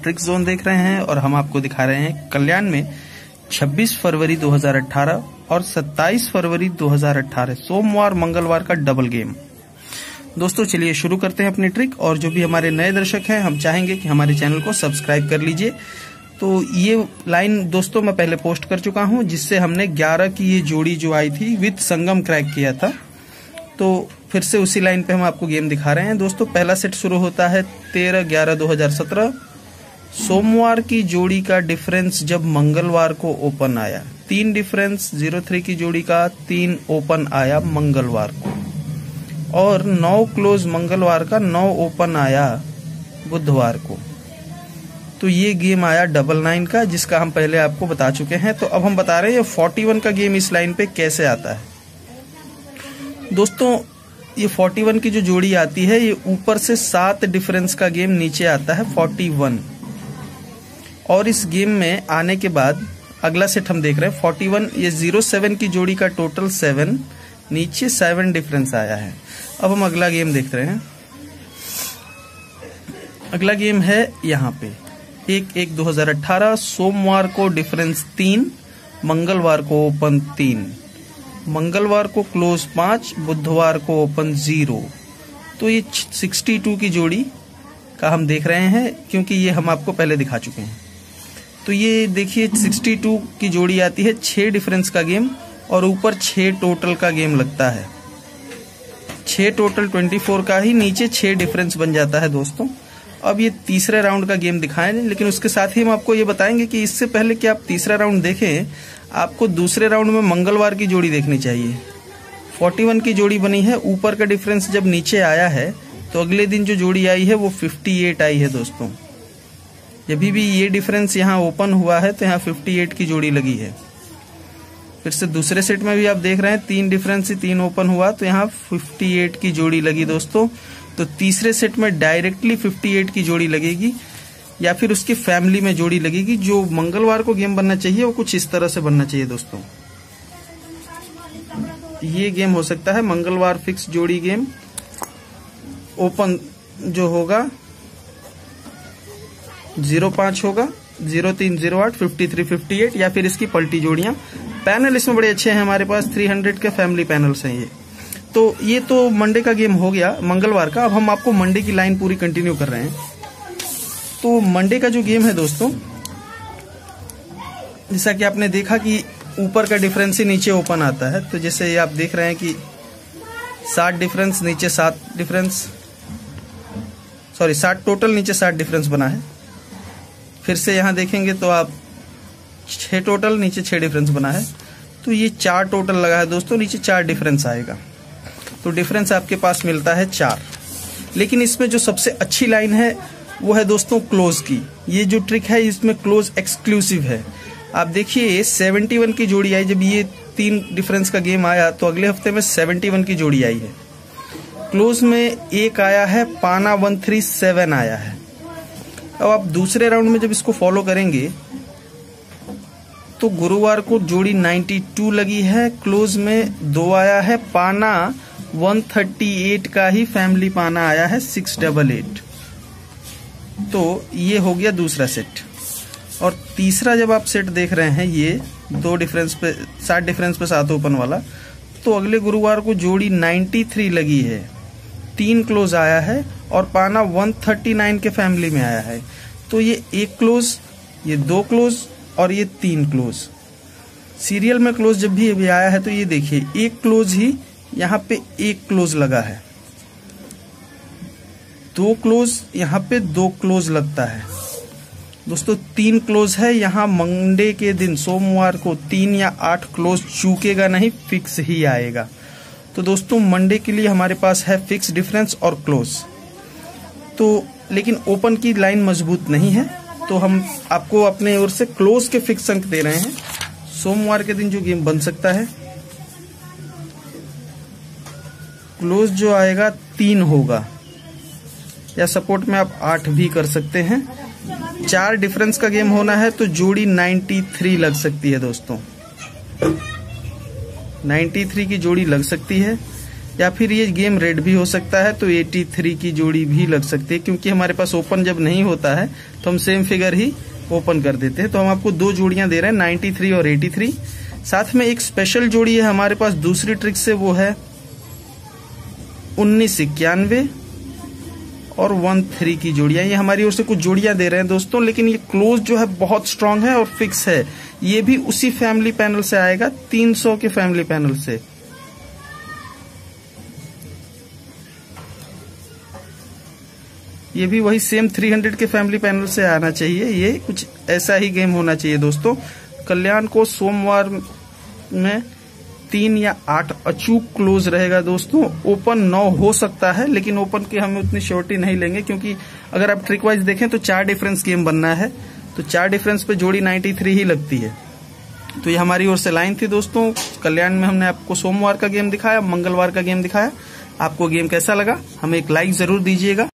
Trick zone देख रहे हैं और हम आपको दिखा रहे हैं कल्याण में 26 फरवरी 2018 और 27 फरवरी 2018 सोमवार मंगलवार का डबल गेम। दोस्तों चलिए शुरू करते हैं अपनी ट्रिक। और जो भी हमारे नए दर्शक हैं, हम चाहेंगे कि हमारे चैनल को सब्सक्राइब कर लीजिए। तो ये लाइन दोस्तों मैं पहले पोस्ट कर चुका हूं, जिससे हमने 11 की ये जोड़ी जो आई थी विद संगम क्रैक किया था। तो फिर से उसी लाइन पे हम आपको गेम दिखा रहे हैं। दोस्तों पहला सेट शुरू होता है 13/11/2017। सोमवार की जोड़ी का डिफरेंस जब मंगलवार को ओपन आया, 3 डिफरेंस 03 की जोड़ी का 3 ओपन आया मंगलवार को, और 9 क्लोज मंगलवार का 9 ओपन आया बुधवार को। तो ये गेम आया 99 का, जिसका हम पहले आपको बता चुके हैं। तो अब हम बता रहे हैं 41 का गेम इस लाइन पे कैसे आता है। दोस्तों ये 41 की जो जोड़ी आती है, ये ऊपर से 7 डिफरेंस का गेम नीचे आता है 41, और इस गेम में आने के बाद अगला सेट हम देख रहे हैं 41। ये 07 की जोड़ी का टोटल 7, नीचे 7 डिफरेंस आया है। अब हम अगला गेम देख रहे हैं। अगला गेम है यहाँ पे 1/1/2018। सोमवार को डिफरेंस 3, मंगलवार को ओपन 3, मंगलवार को क्लोज 5, बुधवार को ओपन 0। तो ये 62 की जोड़ी का हम देख रहे हैं, क्योंकि ये हम आपको पहले दिखा चुके हैं। तो ये देखिए 62 की जोड़ी आती है 6 डिफरेंस का गेम, और ऊपर 6 टोटल का गेम लगता है। 6 टोटल 24 का ही नीचे 6 डिफरेंस बन जाता है दोस्तों। अब ये तीसरे राउंड का गेम दिखाएं, लेकिन उसके साथ ही हम आपको ये बताएंगे कि इससे पहले कि आप तीसरा राउंड देखें, आपको दूसरे राउंड में मंगलवार की जोड़ी देखनी चाहिए। 41 की जोड़ी बनी है, ऊपर का डिफरेंस जब नीचे आया है तो अगले दिन जो जोड़ी आई है वो 58 आई है दोस्तों। जब भी ये डिफरेंस यहाँ ओपन हुआ है तो यहाँ 58 की जोड़ी लगी है। फिर से दूसरे सेट में भी आप देख रहे हैं 3 डिफरेंस से 3 ओपन हुआ, तो यहाँ 58 की जोड़ी लगी दोस्तों। तो तीसरे सेट में डायरेक्टली 58 की जोड़ी लगेगी, या फिर उसकी फैमिली में जोड़ी लगेगी। जो मंगलवार को गेम बनना चाहिए वो कुछ इस तरह से बनना चाहिए दोस्तों। ये गेम हो सकता है मंगलवार फिक्स जोड़ी गेम। ओपन जो होगा 05 होगा, 03, 08, 53, 58, या फिर इसकी पलटी जोड़ियां। पैनल इसमें बड़े अच्छे हैं हमारे पास, 300 के फैमिली पैनल्स हैं ये। तो ये तो मंडे का गेम हो गया, मंगलवार का। अब हम आपको मंडे की लाइन पूरी कंटिन्यू कर रहे हैं। तो मंडे का जो गेम है दोस्तों, जैसा कि आपने देखा कि ऊपर का डिफरेंस ही नीचे ओपन आता है। तो जैसे ये आप देख रहे हैं कि 7 डिफरेंस नीचे 7 डिफरेंस, 7 टोटल नीचे 7 डिफरेंस बना है। फिर से यहाँ देखेंगे तो आप 6 टोटल नीचे 6 डिफरेंस बना है। तो ये 4 टोटल लगा है दोस्तों, नीचे 4 डिफरेंस आएगा। तो डिफरेंस आपके पास मिलता है 4। लेकिन इसमें जो सबसे अच्छी लाइन है वो है दोस्तों क्लोज की। ये जो ट्रिक है इसमें क्लोज एक्सक्लूसिव है। आप देखिए 71 की जोड़ी आई, जब ये 3 डिफरेंस का गेम आया तो अगले हफ्ते में 71 की जोड़ी आई है। क्लोज में 1 आया है, पाना 137 आया है। अब आप दूसरे राउंड में जब इसको फॉलो करेंगे तो गुरुवार को जोड़ी 92 लगी है, क्लोज में 2 आया है, पाना 138 का ही फैमिली पाना आया है 688। तो ये हो गया दूसरा सेट। और तीसरा जब आप सेट देख रहे हैं, ये 2 डिफरेंस पे 7 डिफरेंस पे 7 ओपन वाला, तो अगले गुरुवार को जोड़ी 93 लगी है, 3 क्लोज आया है, और पाना 139 के फैमिली में आया है। तो ये 1 क्लोज, ये 2 क्लोज, और ये 3 क्लोज। सीरियल में क्लोज जब भी अभी आया है तो ये देखिए 1 क्लोज ही यहाँ पे 1 क्लोज लगा है, 2 क्लोज यहाँ पे 2 क्लोज लगता है दोस्तों, 3 क्लोज है यहाँ। मंडे के दिन सोमवार को 3 या 8 क्लोज चूकेगा नहीं, फिक्स ही आएगा। तो दोस्तों मंडे के लिए हमारे पास है फिक्स डिफरेंस और क्लोज। तो लेकिन ओपन की लाइन मजबूत नहीं है, तो हम आपको अपने ओर से क्लोज के फिक्स अंक दे रहे हैं। सोमवार के दिन जो गेम बन सकता है, क्लोज जो आएगा 3 होगा, या सपोर्ट में आप 8 भी कर सकते हैं। 4 डिफरेंस का गेम होना है तो जोड़ी 93 लग सकती है दोस्तों, 93 की जोड़ी लग सकती है। या फिर ये गेम रेड भी हो सकता है, तो 83 की जोड़ी भी लग सकती है, क्योंकि हमारे पास ओपन जब नहीं होता है तो हम सेम फिगर ही ओपन कर देते हैं। तो हम आपको 2 जोड़ियां दे रहे हैं, 93 और 83। साथ में एक स्पेशल जोड़ी है हमारे पास दूसरी ट्रिक से, वो है 1991 और 13 की जोड़ियां। ये हमारी ओर से कुछ जोड़ियां दे रहे हैं दोस्तों, लेकिन ये क्लोज जो है बहुत स्ट्रांग है और फिक्स है। ये भी उसी फैमिली पैनल से आएगा, 300 के फैमिली पैनल से। ये भी वही सेम 300 के फैमिली पैनल से आना चाहिए। ये कुछ ऐसा ही गेम होना चाहिए दोस्तों। कल्याण को सोमवार में 3 या 8 अचूक क्लोज रहेगा दोस्तों। ओपन 9 हो सकता है, लेकिन ओपन की हम उतनी श्योरिटी नहीं लेंगे, क्योंकि अगर आप ट्रिक वाइज देखें तो 4 डिफरेंस गेम बनना है, तो 4 डिफरेंस पे जोड़ी 93 ही लगती है। तो ये हमारी ओर से लाइन थी दोस्तों। कल्याण में हमने आपको सोमवार का गेम दिखाया, मंगलवार का गेम दिखाया। आपको गेम कैसा लगा हमें एक लाइक जरूर दीजिएगा।